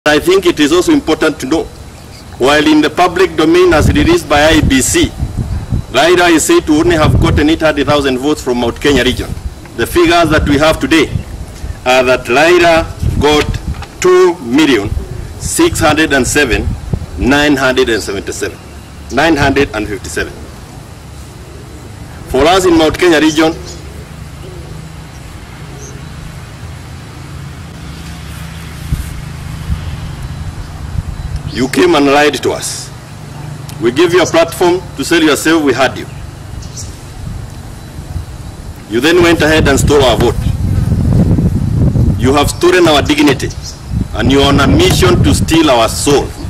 I think it is also important to know, while in the public domain as released by IEBC, Raila is said to only have gotten 800,000 votes from Mount Kenya region. The figures that we have today are that Raila got 2,607,957. For us in Mount Kenya region, you came and lied to us. We gave you a platform to sell yourself, we had you. You then went ahead and stole our vote. You have stolen our dignity, and you are on a mission to steal our soul.